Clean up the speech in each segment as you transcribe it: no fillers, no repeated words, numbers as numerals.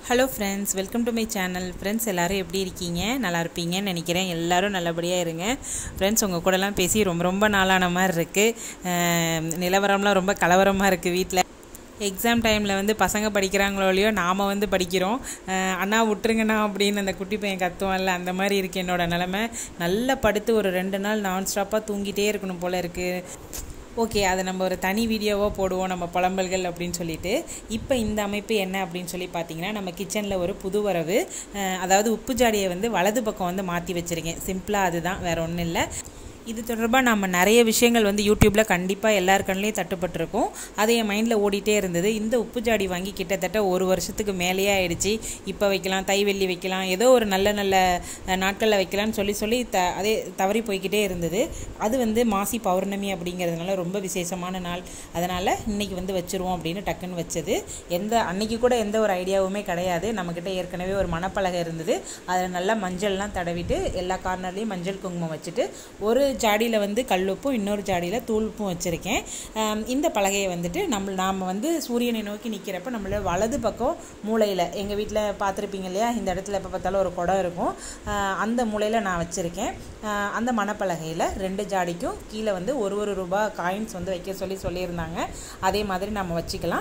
Hello friends, welcome to my channel. Friends, எல்லோரும் எப்படி இருக்கீங்க? நல்லா இருப்பீங்கன்னு நினைக்கிறேன். எல்லோரும் நல்லபடியாக இருங்க. ஃப்ரெண்ட்ஸ், உங்கள் கூடலாம் பேசி ரொம்ப நாளான மாதிரி இருக்குது. நிலவரம்லாம் ரொம்ப கலவரமாக இருக்குது வீட்டில். எக்ஸாம் டைமில் பசங்க படிக்கிறாங்களோ இல்லையோ, நாம் படிக்கிறோம். அண்ணா விட்டுருங்கண்ணா அப்படின்னு அந்த குட்டி பையன் கத்துவான்ல, அந்த மாதிரி இருக்குது என்னோடய நிலமை. நல்லா படுத்து ஒரு 2 நாள் நான் ஸ்டாப்பாக தூங்கிட்டே இருக்கணும் போல் இருக்குது. ஓகே, அதை நம்ம ஒரு தனி வீடியோவாக போடுவோம், நம்ம புலம்பல்கள் அப்படின்னு சொல்லிட்டு. இப்போ இந்த அமைப்பு என்ன அப்படின்னு சொல்லி பார்த்தீங்கன்னா, நம்ம கிச்சனில் ஒரு புது வரவு, அதாவது உப்பு ஜாடியை வலது பக்கம் மாற்றி வச்சுருக்கேன். சிம்பிளாக அதுதான், வேறு ஒன்றும் இல்லை. இது தொடர்பாக நம்ம நிறைய விஷயங்கள் யூடியூப்பில் கண்டிப்பாக எல்லார் கண்ணிலையும் தட்டுப்பட்டிருக்கும். அது என் மைண்டில் ஓடிட்டே இருந்தது. இந்த உப்பு ஜாடி வாங்கி கிட்டத்தட்ட 1 வருஷத்துக்கு மேலேயே ஆயிடுச்சு. இப்போ வைக்கலாம், தைவெள்ளி வைக்கலாம், ஏதோ ஒரு நல்ல நாட்களில் வைக்கலான்னு சொல்லி அதே தவறி போய்கிட்டே இருந்தது. அது மாசி பௌர்ணமி அப்படிங்கிறதுனால ரொம்ப விசேஷமான நாள். அதனால் இன்றைக்கி வச்சுருவோம் அப்படின்னு டக்குன்னு வச்சது. அன்னைக்கு கூட எந்த ஒரு ஐடியாவுமே கிடையாது. நம்மக்கிட்ட ஏற்கனவே ஒரு மணப்பலகை இருந்தது. அதில் நல்லா மஞ்சள்லாம் தடவிட்டு எல்லா கார்னர்லேயும் மஞ்சள் குங்குமம் வச்சுட்டு ஒரு ஜாடியில் கல்லுப்பும் இன்னொரு ஜாடியில் தூளுப்பும் வச்சுருக்கேன். இந்த பலகையை நாம் சூரியனை நோக்கி நிற்கிறப்ப நம்மளோட வலது பக்கம் மூலையில், எங்கள் வீட்டில் பார்த்துருப்பீங்க இல்லையா, இந்த இடத்துல எப்போ பார்த்தாலும் ஒரு குடம் இருக்கும், அந்த மூலையில் நான் வச்சுருக்கேன். அந்த மணப்பலகையில் 2 ஜாடிக்கும் கீழே ஒரு ரூபா காயின்ஸ் வைக்க சொல்லியிருந்தாங்க. அதே மாதிரி நம்ம வச்சுக்கலாம்.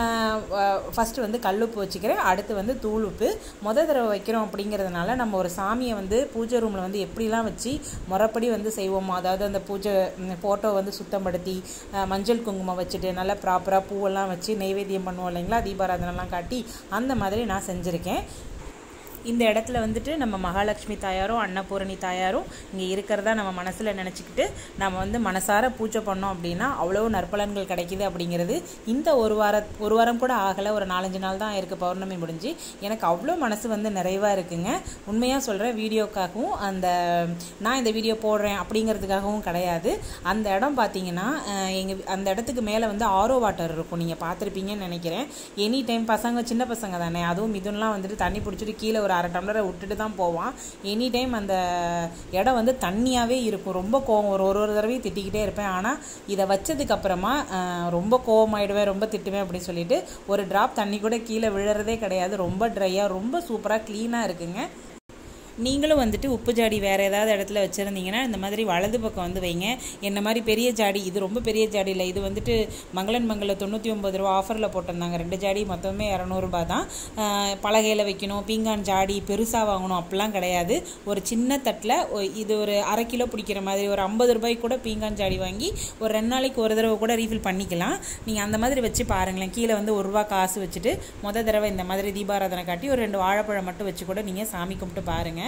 ஃபஸ்ட்டு கல்லுப்பு வச்சுக்கிறேன், அடுத்து தூளுப்பு. தடவை வைக்கிறோம் அப்படிங்கிறதுனால நம்ம ஒரு சாமியை பூஜை ரூமில் எப்படிலாம் வச்சு முறைப்படி செய்வோம். அதாவது அந்த பூஜை ஃபோட்டோ சுத்தப்படுத்தி மஞ்சள் குங்குமம் வச்சுட்டு நல்லா ப்ராப்பராக பூவெல்லாம் வச்சு நெய்வேத்தியம் பண்ணுவோம் இல்லைங்களா, தீபாராதனைலாம் காட்டி அந்த மாதிரி நான் செஞ்சுருக்கேன். இந்த இடத்துல நம்ம மகாலட்சுமி தாயாரும் அன்னபூரணி தாயாரும் இங்கே இருக்கிறதா நம்ம மனசில் நினச்சிக்கிட்டு நம்ம மனசார பூஜை பண்ணோம் அப்படின்னா அவ்வளோ நற்பலன்கள் கிடைக்கிது அப்படிங்கிறது. இந்த ஒரு வாரம் கூட ஆகலை, ஒரு 4-5 நாள் தான் இருக்குது பௌர்ணமி முடிஞ்சு. எனக்கு அவ்வளோ மனசு நிறைவாக இருக்குங்க. உண்மையாக சொல்கிறேன், வீடியோக்காகவும் நான் இந்த வீடியோ போடுறேன் அப்படிங்கிறதுக்காகவும் கிடையாது. அந்த இடம் பார்த்தீங்கன்னா, அந்த இடத்துக்கு மேலே ஆரோ வாட்டர் இருக்கும், நீங்கள் பார்த்துருப்பீங்கன்னு நினைக்கிறேன். எனி டைம் சின்ன பசங்க தானே, அதுவும் மிதுன்லாம் தண்ணி பிடிச்சிட்டு கீழே ஒரு 1/2 டம்ளரை விட்டுட்டு தான் போவான். எனி டைம் அந்த இடம் தண்ணியாகவே இருக்கும். ரொம்ப கோவம், ஒரு தடவையும் திட்டிக்கிட்டே இருப்பேன். ஆனால் இதை வச்சதுக்கப்புறமா ரொம்ப கோவமாயிடுவேன், ரொம்ப திட்டுவேன் அப்படின்னு சொல்லிட்டு ஒரு டிராப் தண்ணி கூட கீழே விழுறதே கிடையாது. ரொம்ப ட்ரையாக, ரொம்ப சூப்பராக க்ளீனாக இருக்குங்க. நீங்களும் உப்பு ஜாடி வேறு ஏதாவது இடத்துல வச்சுருந்தீங்கன்னா இந்த மாதிரி வலது பக்கம் வைங்க. என்ன மாதிரி பெரிய ஜாடி, இது ரொம்ப பெரிய ஜாடி இல்லை, இது மங்களன் மங்களில் 99 ரூபா ஆஃபரில் போட்டிருந்தாங்க. 2 ஜாடி மொத்தமே 200 ரூபா தான். பலகையில் வைக்கணும், பீங்கான் ஜாடி பெருசாக வாங்கணும் அப்படிலாம் கிடையாது. ஒரு சின்ன தட்டில் இது ஒரு 1/2 கிலோ பிடிக்கிற மாதிரி ஒரு 50 ரூபாய்க்கு கூட பீங்கான் ஜாடி வாங்கி ஒரு 2 நாளைக்கு ஒரு தடவை கூட ரீஃபில் பண்ணிக்கலாம். நீங்கள் அந்த மாதிரி வச்சு பாருங்களேன். கீழே 1 ரூபா காசு வச்சுட்டு தடவை இந்த மாதிரி தீபாராதனை காட்டி ஒரு 2 வாழைப்பழம் மட்டும் வச்சு கூட நீங்கள் சாமி கும்பிட்டு பாருங்கள்.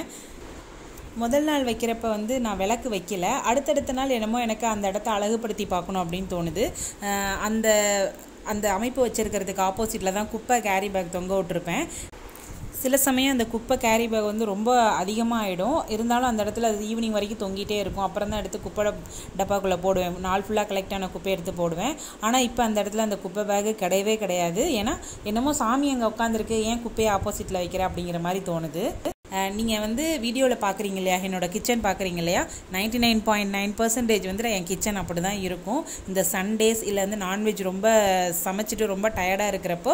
முதல் நாள் வைக்கிறப்ப நான் விளக்கு வைக்கல. அடுத்தடுத்த நாள் என்னமோ எனக்கு அந்த இடத்த அழகுபடுத்தி பார்க்கணும் அப்படின்னு தோணுது. அந்த அமைப்பு வச்சுருக்கிறதுக்கு ஆப்போசிட்டில் தான் குப்பை கேரி பேக் தொங்க விட்டுருப்பேன். சில சமயம் அந்த குப்பை கேரி பேக் ரொம்ப அதிகமாக ஆகிடும். இருந்தாலும் அந்த இடத்துல அது ஈவினிங் வரைக்கும் தொங்கிட்டே இருக்கும். அப்புறம் தான் எடுத்து குப்பை டப்பாக்குள்ளே போடுவேன். நாள் ஃபுல்லாக கலெக்ட் ஆன குப்பை எடுத்து போடுவேன். ஆனால் இப்போ அந்த இடத்துல அந்த குப்பை பேகு கிடையவே கிடையாது. ஏன்னா என்னமோ சாமி அங்கே உட்காந்துருக்கு, ஏன் குப்பையை ஆப்போசிட்டில் வைக்கிறேன் அப்படிங்கிற மாதிரி தோணுது. நீங்கள் வீடியோவில் பார்க்குறீங்க இல்லையா, என்னோடய கிச்சன் பார்க்குறீங்க இல்லையா, 99.9% என் கிச்சன் அப்படி தான் இருக்கும். இந்த சண்டேஸ் இல்லை நான்வெஜ் ரொம்ப சமைச்சிட்டு ரொம்ப டயர்டாக இருக்கிறப்போ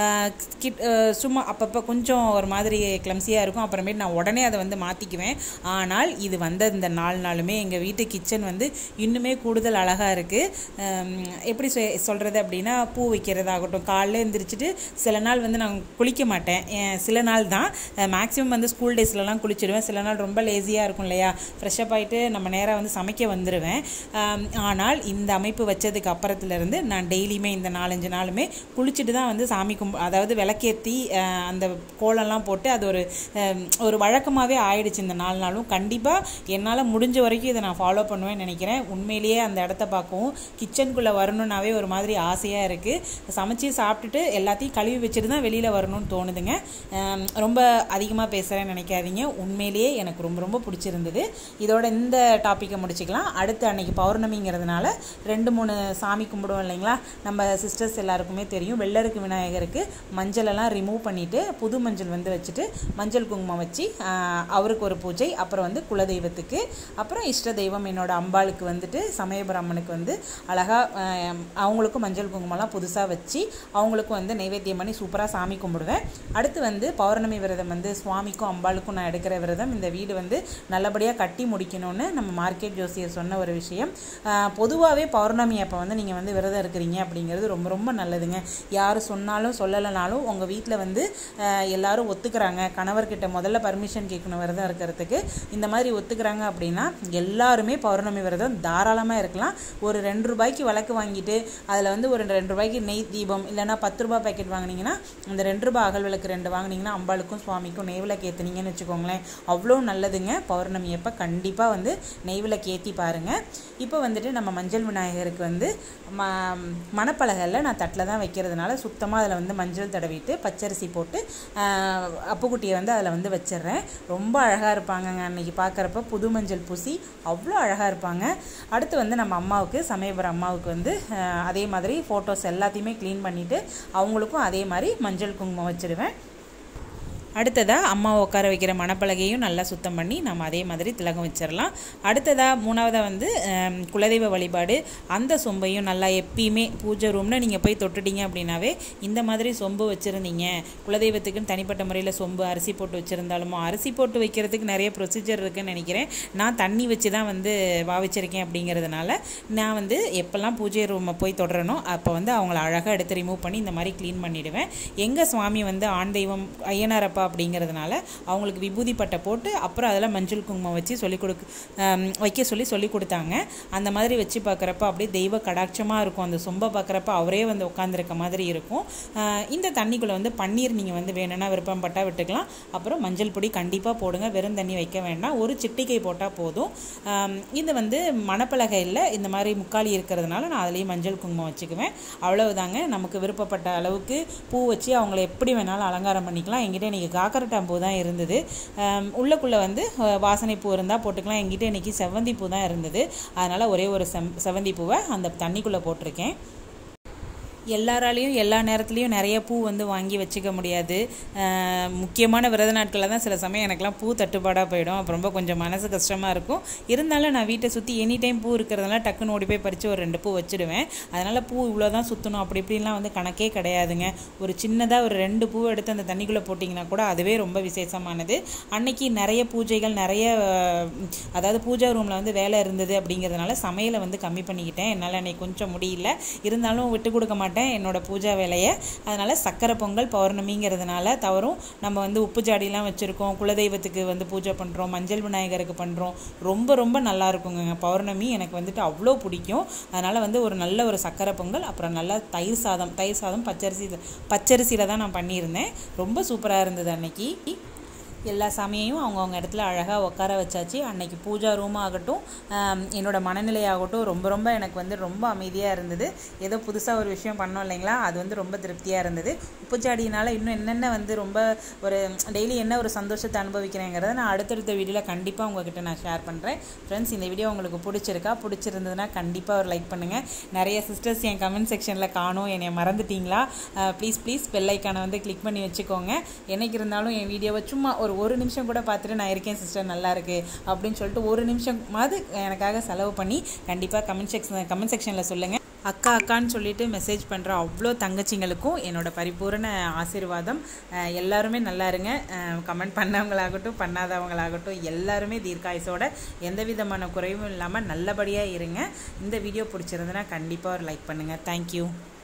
சும்மா அப்பப்போ கொஞ்சம் ஒரு மாதிரி கிளம்ஸியாக இருக்கும். அப்புறமேட்டு நான் உடனே அதை மாற்றிக்குவேன். ஆனால் இது இந்த 4 நாளுமே எங்கள் வீட்டு கிச்சன் இன்னுமே கூடுதல் அழகாக இருக்குது. எப்படி சொல்கிறது அப்படின்னா, பூ வைக்கிறதாகட்டும், காலையில் எழுந்திரிச்சிட்டு சில நாள் நான் குளிக்க மாட்டேன். சில நாள் தான், மேக்ஸிமம் ஸ்கூல் டேஸ்லலாம் குளிச்சிடுவேன். சில நாள் ரொம்ப லேசியாக இருக்கும் இல்லையா, ஃப்ரெஷ்ஷப் ஆகிட்டு நம்ம நேராக சமைக்க வந்துடுவேன். ஆனால் இந்த அமைப்பு வச்சதுக்கு அப்புறத்துலேருந்து நான் டெய்லியுமே இந்த 4-5 நாளுமே குளிச்சுட்டு தான் சாமி அதாவது விளக்கேற்றி அந்த கோலம்லாம் போட்டு அது ஒரு வழக்கமாகவே ஆயிடுச்சு இந்த 4 நாளும். கண்டிப்பாக என்னால் முடிஞ்ச வரைக்கும் இதை நான் ஃபாலோ பண்ணுவேன்னு நினைக்கிறேன். உண்மையிலேயே அந்த இடத்த பார்க்கவும் கிச்சனுக்குள்ளே வரணுன்னாவே ஒரு மாதிரி ஆசையாக இருக்குது. சமைச்சு சாப்பிட்டுட்டு எல்லாத்தையும் கழுவி வச்சுட்டு தான் வெளியில் வரணும்னு தோணுதுங்க. ரொம்ப அதிகமாக பேசுகிறேன்னு நினைக்காதீங்க, உண்மையிலேயே எனக்கு ரொம்ப ரொம்ப பிடிச்சிருந்தது. இதோட இந்த டாப்பிக்கை முடிச்சுக்கலாம். அடுத்து அன்னைக்கு பௌர்ணமிங்கிறதுனால 2-3 சாமி கும்பிடுவோம் இல்லைங்களா. நம்ம சிஸ்டர்ஸ் எல்லாருக்குமே தெரியும், வெள்ளருக்கு விநாயகருக்கு மஞ்சளெல்லாம் ரிமூவ் பண்ணிவிட்டு புது மஞ்சள் வந்து வச்சுட்டு மஞ்சள் குங்குமம் வச்சு அவருக்கு ஒரு பூஜை, அப்புறம் வந்து குலதெய்வத்துக்கு, அப்புறம் இஷ்ட தெய்வம் என்னோட அம்பாளுக்கு வந்துட்டு சமயபுராமனுக்கு வந்து அழகாக அவங்களுக்கும் மஞ்சள் குங்குமம்லாம் புதுசாக வச்சு அவங்களுக்கும் வந்து நைவேத்தியம் பண்ணி சூப்பராக சாமி கும்பிடுவேன். அடுத்து வந்து பௌர்ணமி விரதம் வந்து சுவாமிக்கும் அம்பாளுக்கும் நான் எடுக்கிற விரதம். இந்த வீடு வந்து நல்லபடியாக கட்டி முடிக்கணும்னு நம்ம மார்க்கெட் ஜோசியர் சொன்ன ஒரு விஷயம். பொதுவாகவே பௌர்ணமி அப்போ வந்து நீங்கள் வந்து விரதம் இருக்கிறீங்க அப்படிங்கிறது ரொம்ப ரொம்ப நல்லதுங்க. யார் சொன்னாலும் சொல்லலைனாலும் உங்கள் வீட்டில் வந்து எல்லாரும் ஒத்துக்கிறாங்க, கணவர்கிட்ட முதல்ல பர்மிஷன் கேட்கணும் விரதம் இருக்கிறதுக்கு, இந்த மாதிரி ஒத்துக்கிறாங்க அப்படின்னா எல்லாருமே பௌர்ணமி விரதம் தாராளமாக இருக்கலாம். ஒரு 2 ரூபாய்க்கு விளக்கு வாங்கிட்டு அதில் வந்து ஒரு 2 ரூபாய்க்கு நெய் தீபம் இல்லைனா 10 ரூபாய் பேக்கெட் வாங்கினீங்கன்னா அந்த 2 ரூபாய் அகல் விளக்கு 2 வாங்கினீங்கன்னா அம்பாளுக்கும் சுவாமிக்கும் நெய் விளக்கு ஏற்றுனீங்கன்னு வச்சுக்கோங்களேன், அவ்வளோ நல்லதுங்க. பௌர்ணமி அப்போ கண்டிப்பாக வந்து நெய் விளக்கு ஏற்றி பாருங்கள். இப்போ வந்துட்டு நம்ம மஞ்சள் விநாயகருக்கு வந்து மணப்பலகையில் நான் தட்டில் தான் வைக்கிறதுனால சுத்தமாக அதில் வந்து மஞ்சள் தடவிட்டு பச்சரிசி போட்டு அப்புக்குட்டியை வந்து அதில் வந்து வச்சிடுறேன். ரொம்ப அழகாக இருப்பாங்கங்க அன்றைக்கி பார்க்குறப்ப, புது மஞ்சள் பூசி அவ்வளோ அழகாக இருப்பாங்க. அடுத்து வந்து நம்ம அம்மாவுக்கு சமயபுரம் அம்மாவுக்கு வந்து அதே மாதிரி ஃபோட்டோஸ் எல்லாத்தையுமே க்ளீன் பண்ணிவிட்டு அவங்களுக்கும் அதே மாதிரி மஞ்சள் குங்குமம் வச்சுடுவேன். அடுத்ததாக அம்மாவை உட்கார வைக்கிற மணப்பலகையும் நல்லா சுத்தம் பண்ணி நம்ம அதே மாதிரி திலகம் வச்சிடலாம். அடுத்ததாக 3வதாக வந்து குலதெய்வ வழிபாடு. அந்த சொம்பையும் நல்லா எப்பயுமே பூஜை ரூம்னு நீங்கள் போய் தொட்டுட்டீங்க அப்படின்னாவே இந்த மாதிரி சொம்பு வச்சுருந்தீங்க, குலதெய்வத்துக்குன்னு தனிப்பட்ட முறையில் சொம்பு அரிசி போட்டு வச்சுருந்தாலுமோ, அரிசி போட்டு வைக்கிறதுக்கு நிறைய ப்ரொசீஜர் இருக்குதுன்னு நினைக்கிறேன். நான் தண்ணி வச்சு தான் வந்து பாவிச்சிருக்கேன் அப்படிங்கிறதுனால நான் வந்து எப்போல்லாம் பூஜை ரூமை போய் தொடரணும் அப்போ வந்து அவங்கள அழகாக எடுத்து ரிமூவ் பண்ணி இந்த மாதிரி க்ளீன் பண்ணிவிடுவேன். எங்கள் சுவாமி வந்து ஆண் தெய்வம் ஐயனாரப்பா அப்படிங்கிறதுனால அவங்களுக்கு விபூதி பட்டை போட்டு அப்புறம் அதில் மஞ்சள் குங்குமம் வச்சு வைக்க சொல்லி கொடுத்தாங்க. அந்த மாதிரி வச்சு பார்க்குறப்ப அப்படியே தெய்வ கடாட்சமாக இருக்கும். அந்த சொம்பை பார்க்குறப்ப அவரே வந்து உட்காந்துருக்க மாதிரி இருக்கும். இந்த தண்ணிக்குள்ளே வந்து பன்னீர் நீங்கள் வந்து வேணும்னா விருப்பம் பட்டால் விட்டுக்கலாம். அப்புறம் மஞ்சள் பொடி கண்டிப்பாக போடுங்க, வெறும் தண்ணி வைக்க வேண்டாம், ஒரு சிட்டிகை போட்டால் போதும். இது வந்து மணப்பலகையில் இந்த மாதிரி முக்காலி இருக்கிறதுனால நான் அதுலேயும் மஞ்சள் குங்குமம் வச்சுக்குவேன். அவ்வளவுதாங்க. நமக்கு விருப்பப்பட்ட அளவுக்கு பூ வச்சு அவங்கள எப்படி வேணாலும் அலங்காரம் பண்ணிக்கலாம். என்கிட்ட இன்றைக்கி காக்கரட்டாம்பூ தான் இருந்தது. உள்ளக்குள்ளே வந்து வாசனை பூ இருந்தால் போட்டுக்கலாம். என்கிட்ட இன்றைக்கி செவ்வந்தி பூ தான் இருந்தது. அதனால் ஒரே ஒரு செவ்வந்தி பூவை அந்த தண்ணிக்குள்ளே போட்டிருக்கேன். எல்லாராலையும் எல்லா நேரத்துலையும் நிறைய பூ வந்து வாங்கி வச்சுக்க முடியாது. முக்கியமான விரத நாட்களில் தான் சில சமயம் எனக்குலாம் பூ தட்டுப்பாடாக போயிடும். அப்போ ரொம்ப கொஞ்சம் மனசு கஷ்டமாக இருக்கும். இருந்தாலும் நான் வீட்டை சுற்றி எனி டைம் பூ இருக்கிறதுனால டக்குன்னு ஓடி போய் பறித்து ஒரு 2 பூ வச்சுடுவேன். அதனால் பூ இவ்வளோ தான் சுற்றணும் அப்படி இப்படின்லாம் வந்து கணக்கே கிடையாதுங்க. ஒரு சின்னதாக ஒரு 2 பூ எடுத்து அந்த தண்ணிக்குள்ளே போட்டிங்கன்னா கூட அதுவே ரொம்ப விசேஷமானது. அன்னைக்கு நிறைய பூஜைகள் அதாவது பூஜா ரூமில் வந்து வேலை இருந்தது அப்படிங்கிறதுனால சமையலை வந்து கம்மி பண்ணிக்கிட்டேன். என்னால் அன்னைக்கு கொஞ்சம் முடியல, இருந்தாலும் விட்டு கொடுக்க மாட்டேன் என்னோட பூஜா வேலையை. அதனால் சக்கரை பொங்கல் பௌர்ணமிங்கிறதுனால தவறும். நம்ம வந்து உப்பு ஜாடிலாம் வச்சுருக்கோம், குலதெய்வத்துக்கு வந்து பூஜை பண்ணுறோம், மஞ்சள் விநாயகருக்கு பண்ணுறோம். ரொம்ப ரொம்ப நல்லா இருக்குங்க பௌர்ணமி. எனக்கு வந்துட்டு அவ்வளோ பிடிக்கும். அதனால் வந்து ஒரு நல்ல ஒரு சக்கரை பொங்கல், அப்புறம் நல்லா தயிர் சாதம் பச்சரிசியில் தான் நான் பண்ணியிருந்தேன். ரொம்ப சூப்பராக இருந்தது அன்னைக்கு. எல்லா சாமியையும் அவங்கவுங்க இடத்துல அழகாக உட்கார வச்சாச்சு. அன்னைக்கு பூஜா ரூம் ஆகட்டும், என்னோட மனநிலையாகட்டும் ரொம்ப ரொம்ப எனக்கு வந்து ரொம்ப அமைதியாக இருந்தது. ஏதோ புதுசாக ஒரு விஷயம் பண்ணோம் இல்லைங்களா, அது வந்து ரொம்ப திருப்தியாக இருந்தது. உப்புச்சாடியினால் இன்னும் என்னென்ன வந்து ரொம்ப ஒரு டெய்லி என்ன ஒரு சந்தோஷத்தை அனுபவிக்கிறேங்கிறத நான் அடுத்தடுத்த வீடியோவில் கண்டிப்பாக உங்ககிட்ட நான் ஷேர் பண்ணுறேன். ஃப்ரெண்ட்ஸ், இந்த வீடியோ உங்களுக்கு பிடிச்சிருந்ததுன்னா கண்டிப்பாக ஒரு லைக் பண்ணுங்கள். நிறைய சிஸ்டர்ஸ் என் கமெண்ட் செக்ஷனில் காணும், என்னை மறந்துட்டீங்களா, ப்ளீஸ் பெல் ஐக்கானை வந்து கிளிக் பண்ணி வச்சுக்கோங்க. என்னைக்கு இருந்தாலும் என் வீடியோவை சும்மா ஒரு நிமிஷம் கூட பார்த்துட்டு நான் இருக்கேன் சிஸ்டர் நல்லா இருக்கு அப்படின்னு சொல்லிட்டு ஒரு நிமிஷமாவது எனக்காக செலவு பண்ணி கண்டிப்பாக கமெண்ட் செக்ஷனில் சொல்லுங்கள். அக்கான்னு சொல்லிட்டு மெசேஜ் பண்ணுற அவ்வளோ தங்கச்சிங்களுக்கும் என்னோட பரிபூரண ஆசீர்வாதம். எல்லாருமே நல்லா இருங்க. கமெண்ட் பண்ணவங்களாகட்டும் பண்ணாதவங்களாகட்டும் எல்லாருமே தீர்க்காயுசோட எந்த விதமான குறைவும் இல்லாமல் நல்லபடியாக இருங்க. இந்த வீடியோ பிடிச்சிருந்ததுன்னா கண்டிப்பாக ஒரு லைக் பண்ணுங்கள். தேங்க்யூ.